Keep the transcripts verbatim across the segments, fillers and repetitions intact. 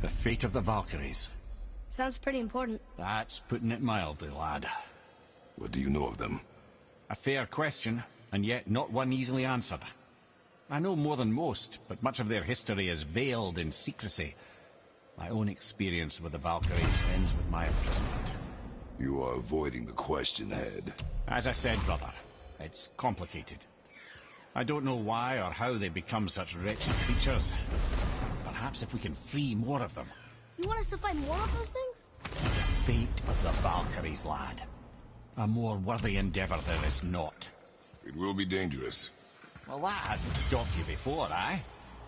fate of the Valkyries. Sounds pretty important. That's putting it mildly, lad. What do you know of them? A fair question, and yet not one easily answered. I know more than most, but much of their history is veiled in secrecy. My own experience with the Valkyries ends with my imprisonment. You are avoiding the question, Head. As I said, brother, it's complicated. I don't know why or how they become such wretched creatures. Perhaps if we can free more of them. You want us to fight more of those things? The fate of the Valkyries, lad. A more worthy endeavor there is not. It will be dangerous. Well, that hasn't stopped you before, eh?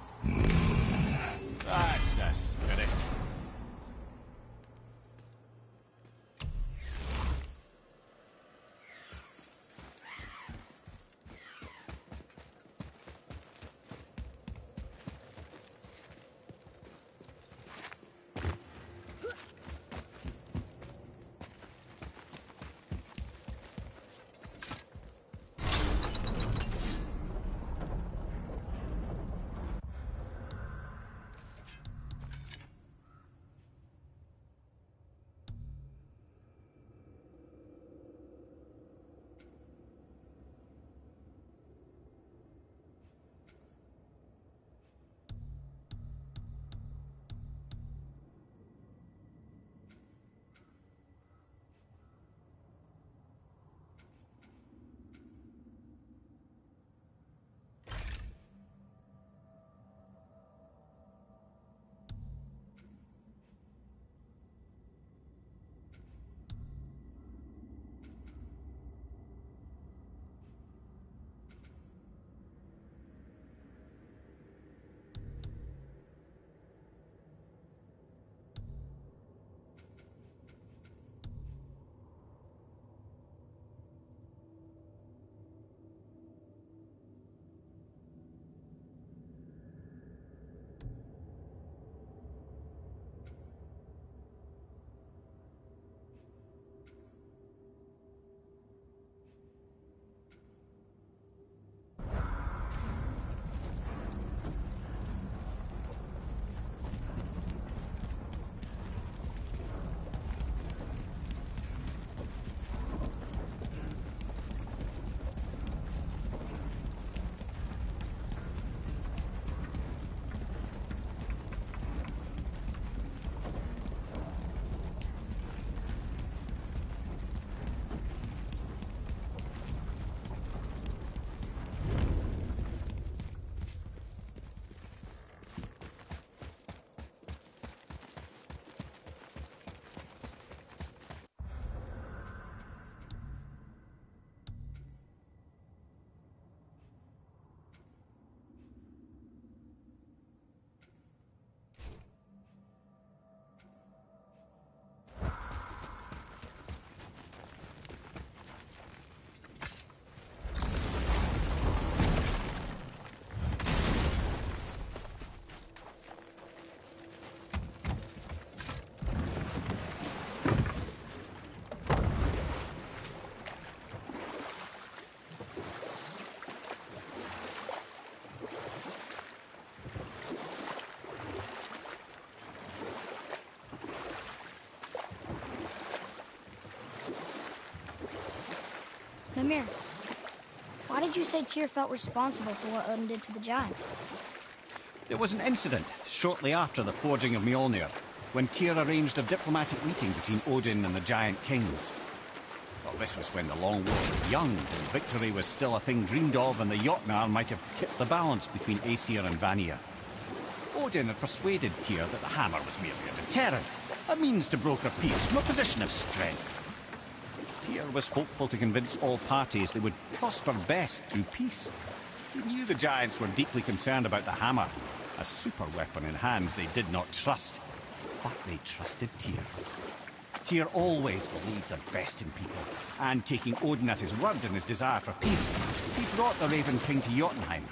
That's the spirit. Mimir, why did you say Tyr felt responsible for what Odin did to the Giants? There was an incident shortly after the forging of Mjolnir, when Tyr arranged a diplomatic meeting between Odin and the Giant Kings. Well, this was when the Long War was young, and victory was still a thing dreamed of, and the Jotnar might have tipped the balance between Aesir and Vanir. Odin had persuaded Tyr that the hammer was merely a deterrent, a means to broker peace from a position of strength. Tyr was hopeful to convince all parties they would prosper best through peace. He knew the Giants were deeply concerned about the hammer, a super weapon in hands they did not trust. But they trusted Tyr. Tyr always believed the best in people, and taking Odin at his word in his desire for peace, he brought the Raven King to Jotunheim.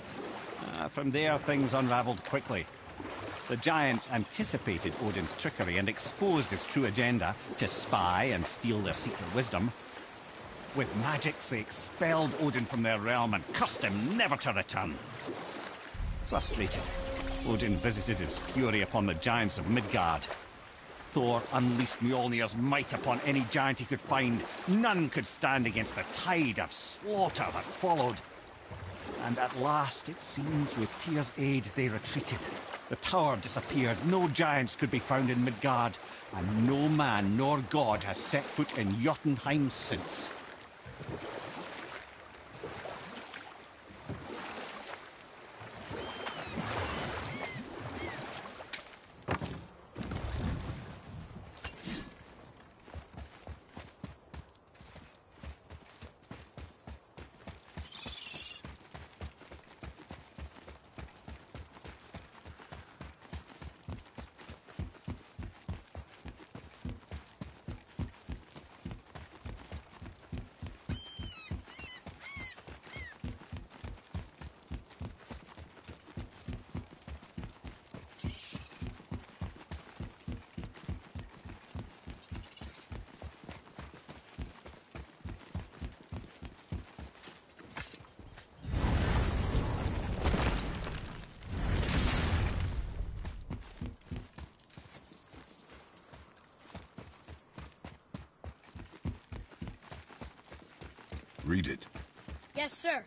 Uh, from there, things unraveled quickly. The Giants anticipated Odin's trickery and exposed his true agenda to spy and steal their secret wisdom. With magics, they expelled Odin from their realm and cursed him never to return. Frustrated, Odin visited his fury upon the giants of Midgard. Thor unleashed Mjolnir's might upon any giant he could find. None could stand against the tide of slaughter that followed. And at last, it seems, with Tyr's aid, they retreated. The tower disappeared, no giants could be found in Midgard, and no man nor god has set foot in Jotunheim since. Read it. Yes, sir.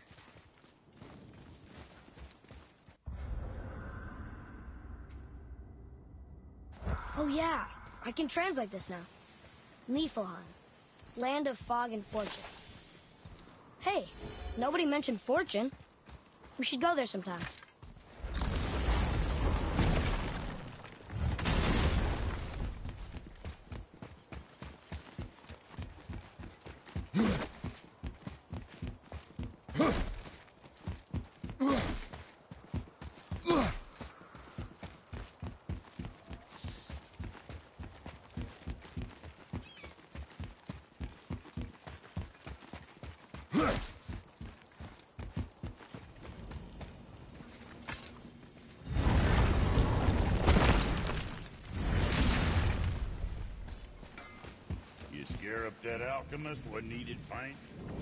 Oh yeah, I can translate this now. Niflheim, land of fog and fortune. Hey, nobody mentioned fortune. We should go there sometime. Scare up that alchemist, what needed find?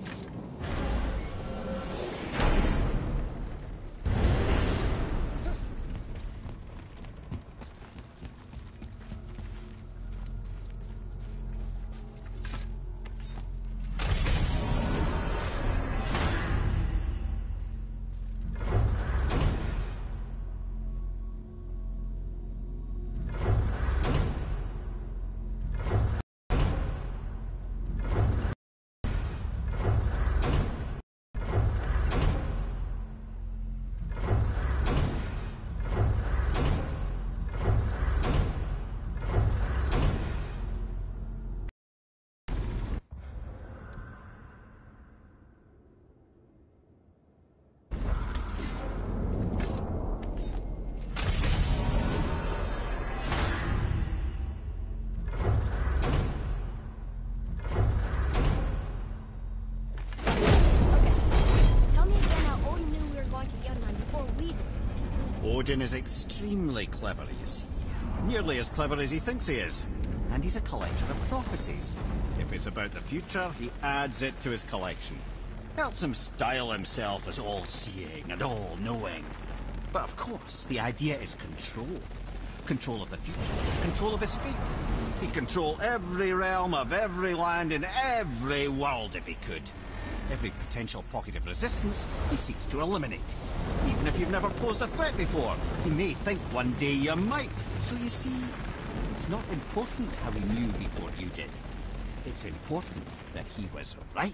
Odin is extremely clever, you see. Nearly as clever as he thinks he is. And he's a collector of prophecies. If it's about the future, he adds it to his collection. Helps him style himself as all-seeing and all-knowing. But of course, the idea is control. Control of the future. Control of his fate. He'd control every realm of every land in every world if he could. Every potential pocket of resistance, he seeks to eliminate. Even if you've never posed a threat before, he may think one day you might. So you see, it's not important how he knew before you did. It's important that he was right.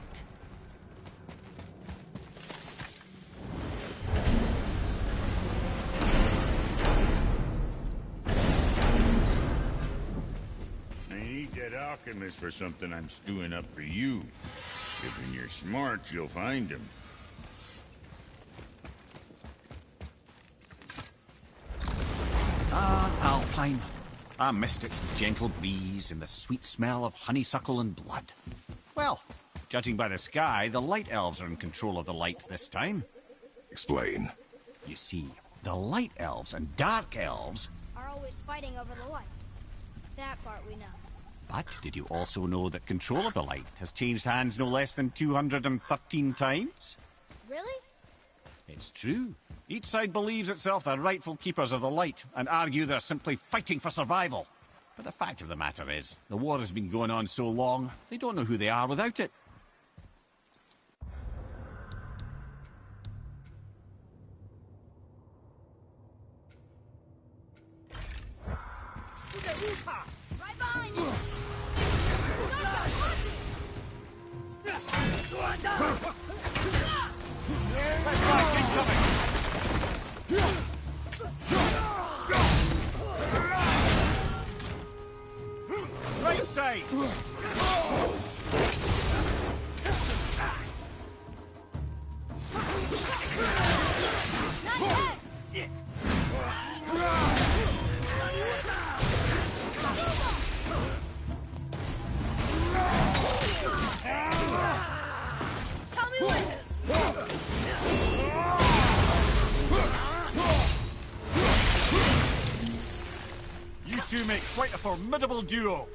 I need that alchemist for something I'm stewing up for you. If when you're smart, you'll find him. Ah, Alfheim. I missed its gentle breeze and the sweet smell of honeysuckle and blood. Well, judging by the sky, the Light Elves are in control of the light this time. Explain. You see, the Light Elves and Dark Elves are always fighting over the light. That part we know. But did you also know that control of the light has changed hands no less than two hundred thirteen times? Really? It's true. Each side believes itself the rightful keepers of the light and argue they're simply fighting for survival. But the fact of the matter is, the war has been going on so long, they don't know who they are without it. Right behind you! Right side! Tell me when! You two make quite a formidable duo.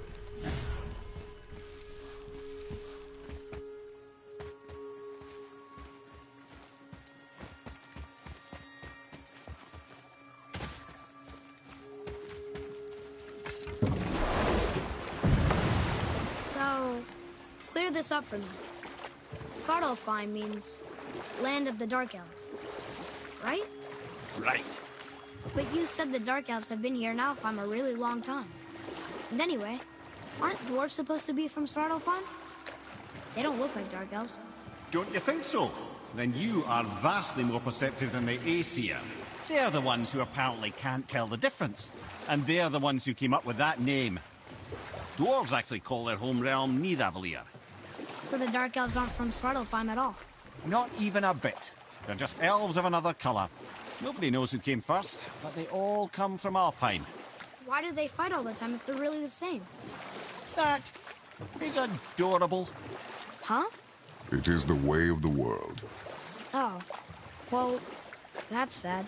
So, clear this up for me. Svartalfheim means land of the Dark Elves, right? Right. But you said the Dark Elves have been here in Alfheim a really long time. And anyway, aren't dwarves supposed to be from Svartalfheim? They don't look like Dark Elves. Don't you think so? Then you are vastly more perceptive than the Aesir. They're the ones who apparently can't tell the difference. And they're the ones who came up with that name. Dwarves actually call their home realm Nidavellir. So the Dark Elves aren't from Svartalfheim at all. Not even a bit. They're just elves of another colour. Nobody knows who came first, but they all come from Alfheim. Why do they fight all the time if they're really the same? That is adorable. Huh? It is the way of the world. Oh. Well, that's sad.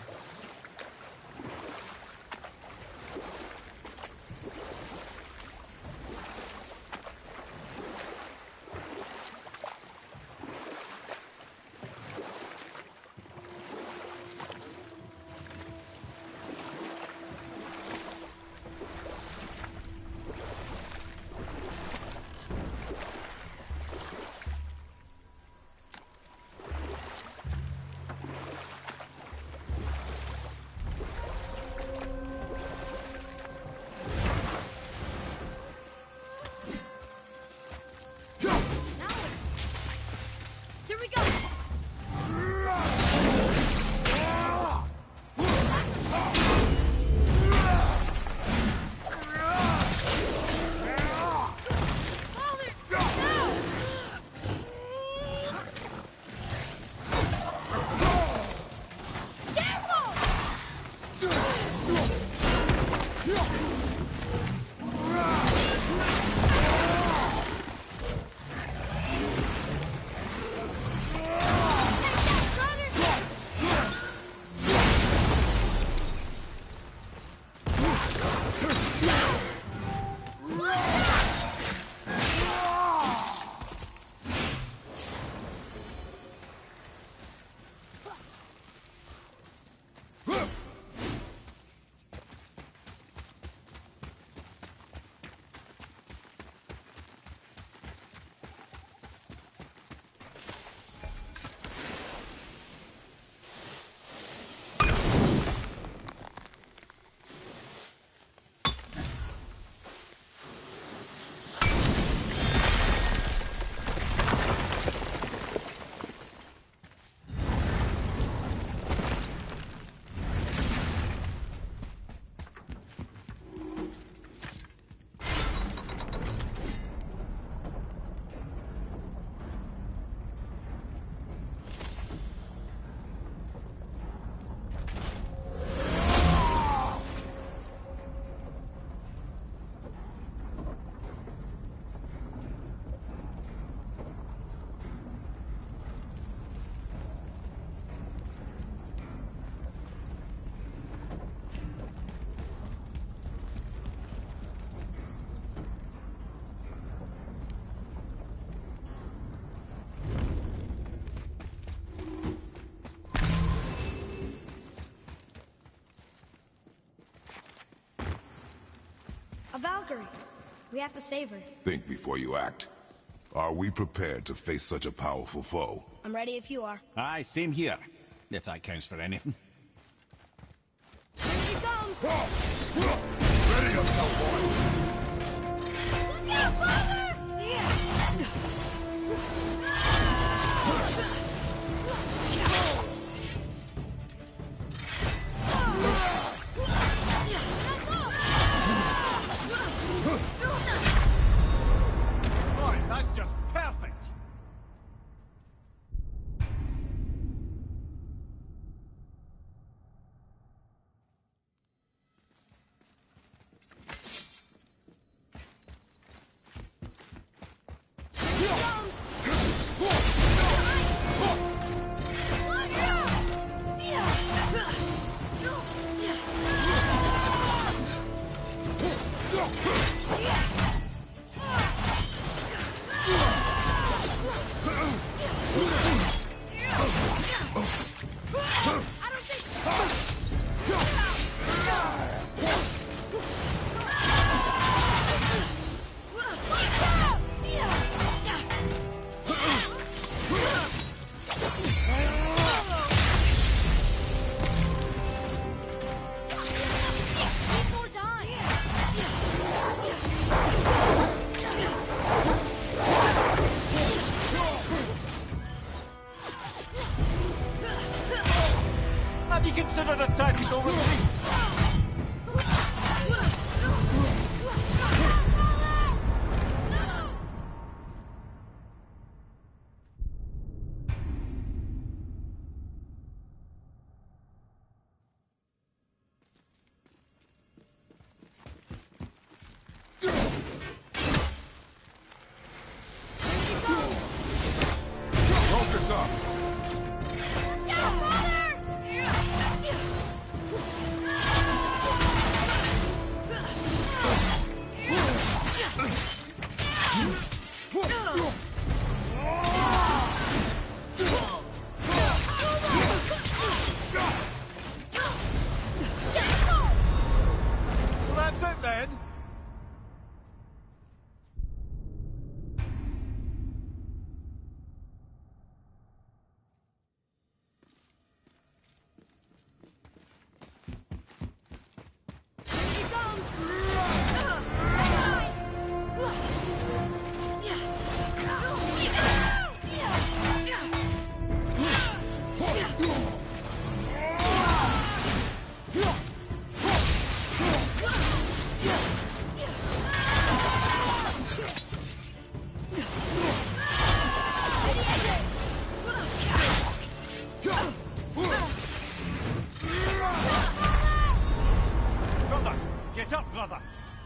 A Valkyrie. We have to save her. Think before you act. Are we prepared to face such a powerful foe? I'm ready if you are. Aye, same here. If that counts for anything. Here he comes! Ready up, cowboy! Look out, father! Yeah. Boy, that's just perfect! Have you considered a tactical retreat? Focus up! So that's it then? Brother! Get up, brother!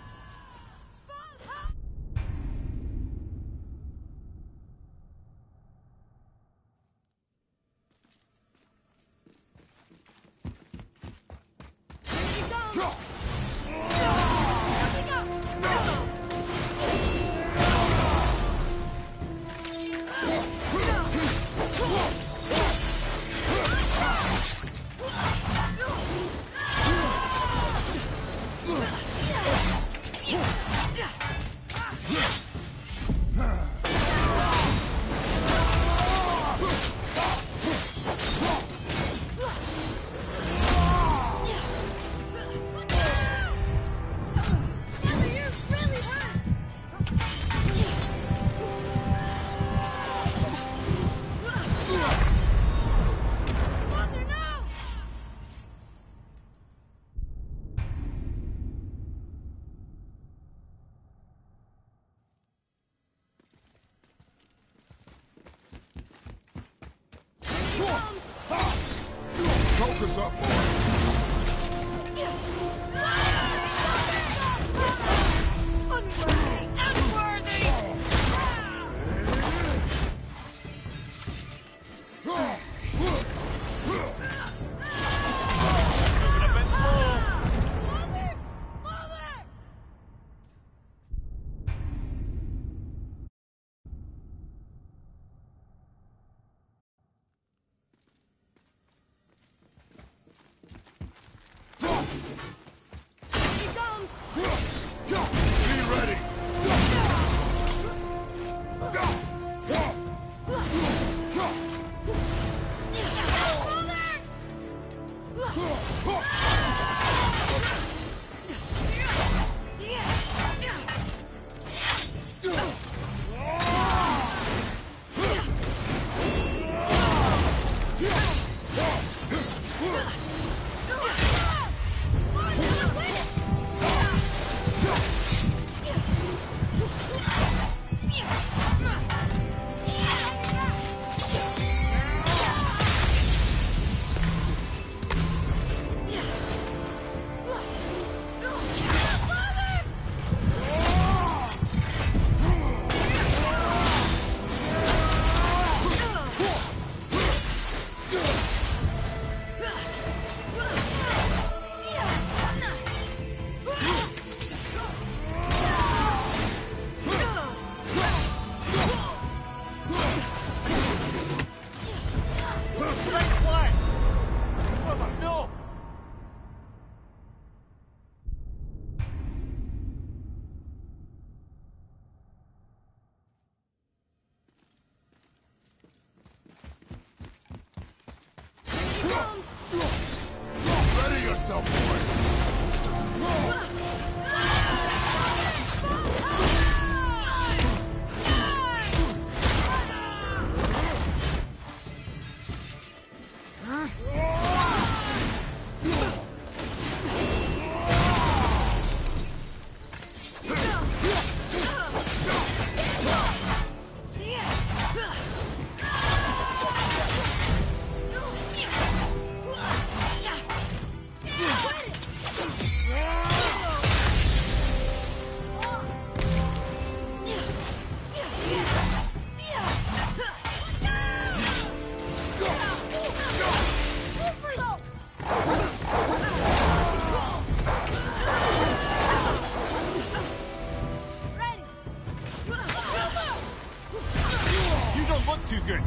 Focus up, boy! Unworthy! Unworthy! Moving a bit slow! Mother! Mother! Ready yourself, boy! Too good.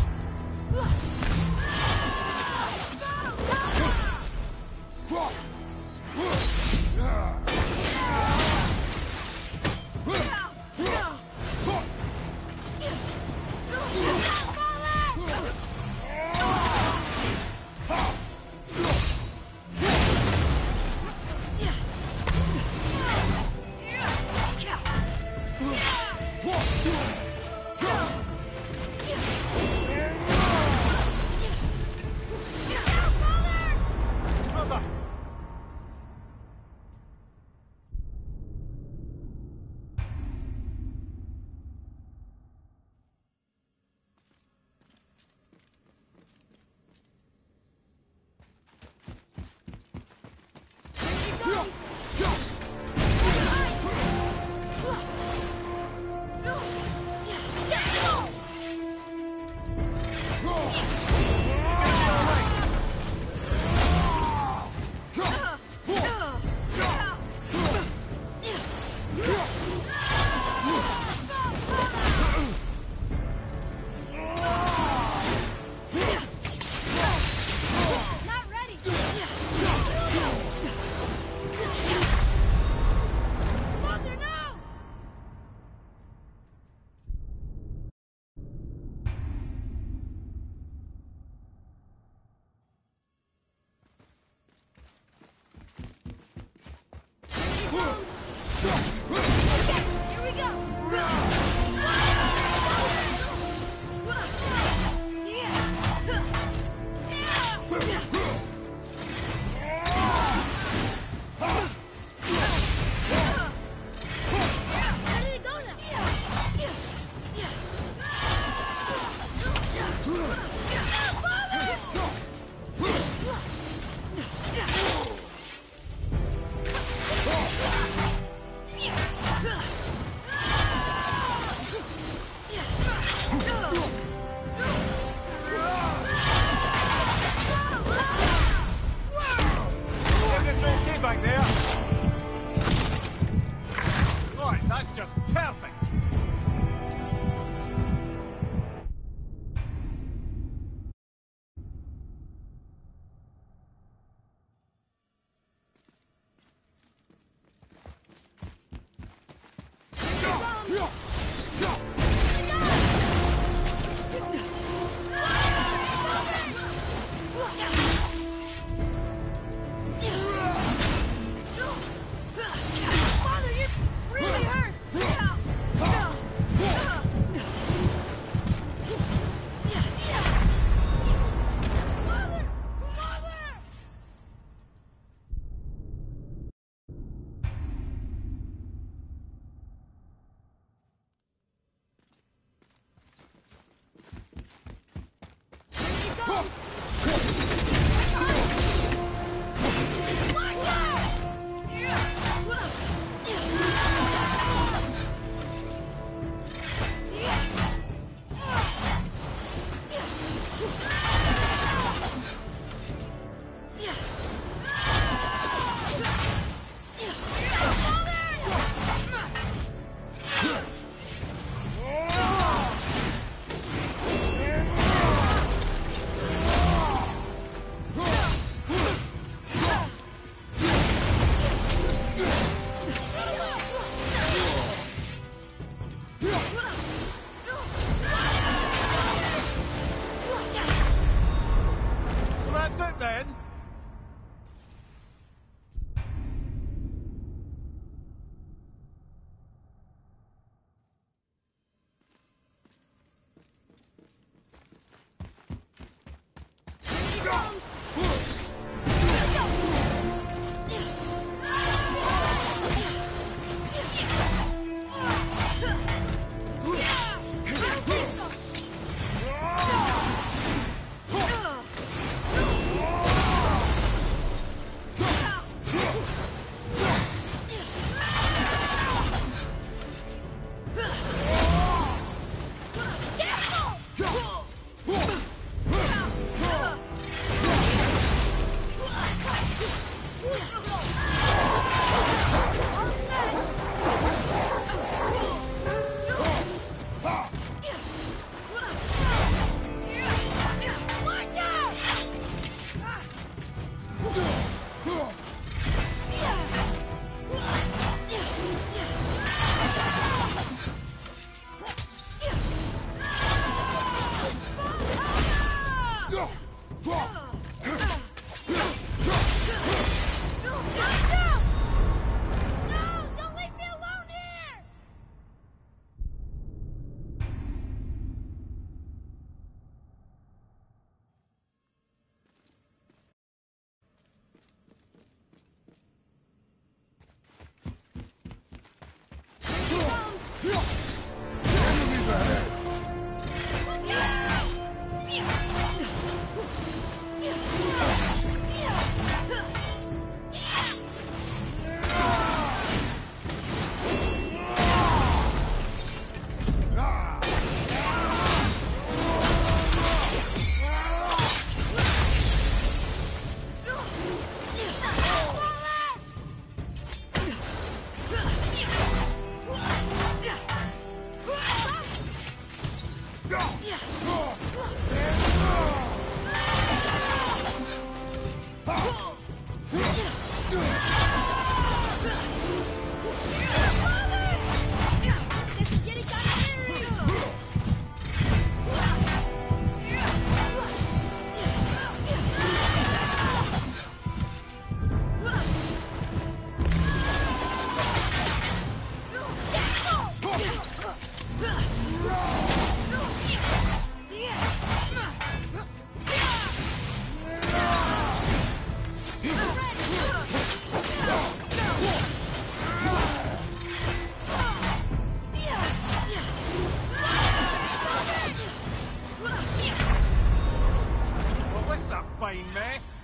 Back there. Right, that's just perfect. Well, this is a fine mess.